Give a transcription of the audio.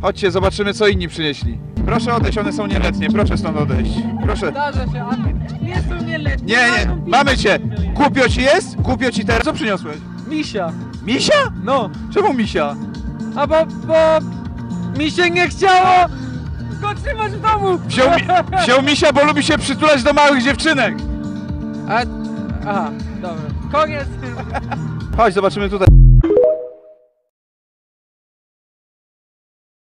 Chodźcie, zobaczymy, co inni przynieśli. Proszę odejść, one są nieletnie, proszę stąd odejść. Proszę. Zdarza się, a nie są nieletnie. Nie, mamy cię. Głupio ci jest? Głupio ci teraz? Co przyniosłeś? Misia. Misia? No. Czemu misia? A bo mi się nie chciało go trzymać w domu. Wziął misia, bo lubi się przytulać do małych dziewczynek. Aha, dobra. Koniec. Chodź, zobaczymy tutaj.